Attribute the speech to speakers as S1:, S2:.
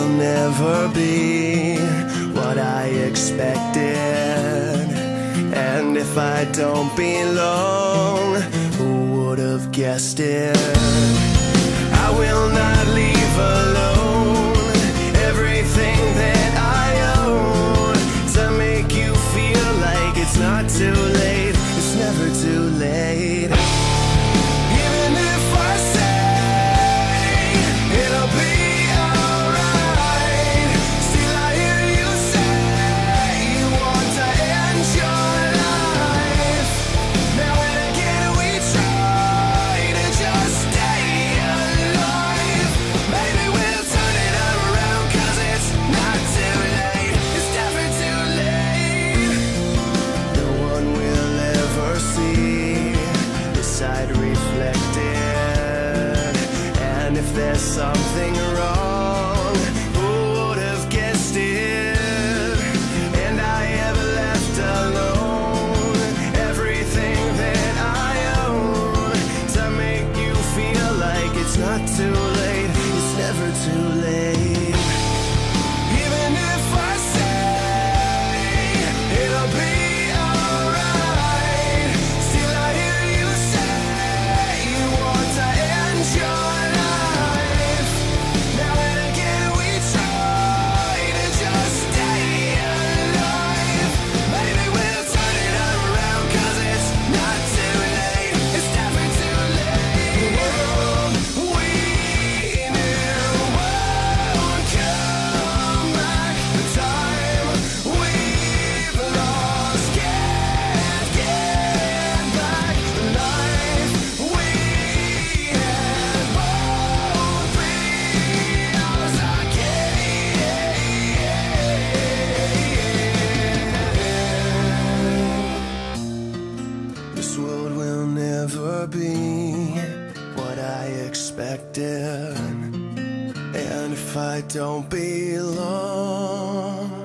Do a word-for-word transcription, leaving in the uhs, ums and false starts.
S1: will never be what I expected. And if I don't belong, who would have guessed it? I will not leave alone everything that I own to make you feel like it's not too late. It's never too late. Even if I say it'll be alright, still I hear you say you want to end your life. Now and again we try to just stay alive. Maybe we'll turn it around, 'cause it's not too late. It's never too late. No one will ever see this side reflected. And if there's something wrong, who would have guessed it? And I have left alone everything that I own to make you feel like it's not too late. It's never too late. Even if I say it'll be alright, still I hear you say you want to end your life. Now and again we try to just stay alive. Maybe we'll turn it around, 'cause it's not too late. It's never too late. The world we knew won't come back. The time we've lost can't get back. The life we had won't be ours again. This world will never be what I expected. And if I don't belong,